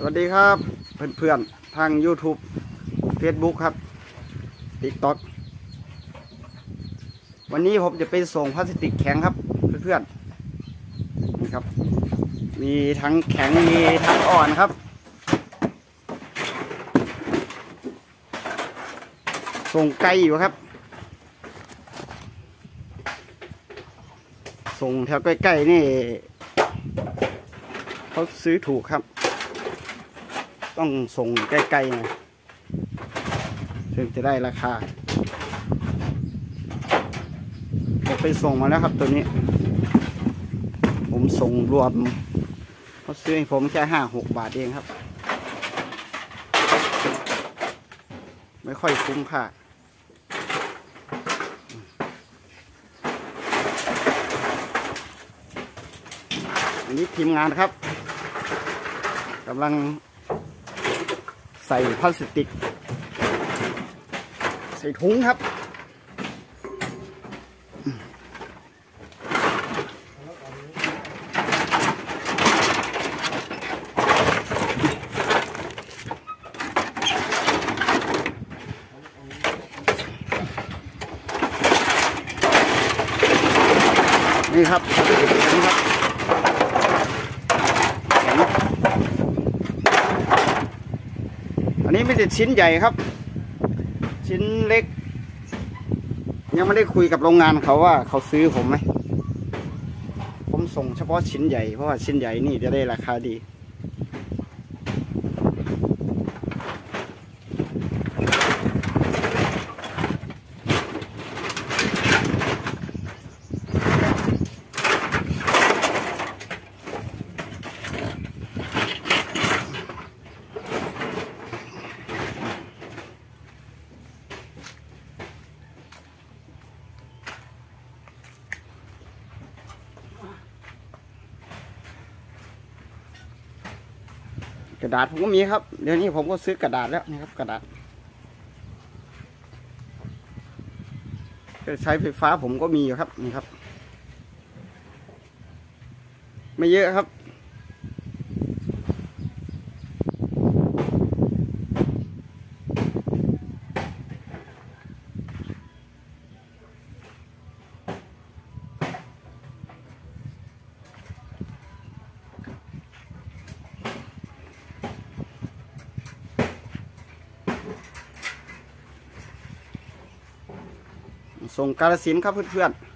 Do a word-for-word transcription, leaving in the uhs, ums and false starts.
สวัสดีครับเพื่อนๆทาง YouTube Facebook ครับ TikTok วันนี้ผมจะไปส่งพลาสติกแข็งครับเพื่อนๆนี่ครับมีทั้งแข็งมีทั้งอ่อนครับส่งไกลอยู่ครับส่งแถวใกล้ๆนี่เขาซื้อถูกครับต้องส่งใกล้ๆนะถึงจะได้ราคาผมไปส่งมาแล้วครับตัวนี้ผมส่งรวมเขาซื้อให้ผมแค่ห้าหกบาทเองครับไม่ค่อยคุ้มค่าอันนี้ทีมงานครับกำลังใส่พลาสติกใส่ถุงครับนี่ครับนี่ครับอันนี้ไม่ใช่ชิ้นใหญ่ครับชิ้นเล็กยังไม่ได้คุยกับโรงงานเขาว่าเขาซื้อผมไหมผมส่งเฉพาะชิ้นใหญ่เพราะว่าชิ้นใหญ่นี่จะได้ราคาดีกระดาษผมก็มีครับเดี๋ยวนี้ผมก็ซื้อกระดาษแล้วนี่ครับกระดาษใช้ไฟฟ้าผมก็มีอยู่ครับนี่ครับไม่เยอะครับส่งกาฬสินธุ์ครับเพื่อนๆ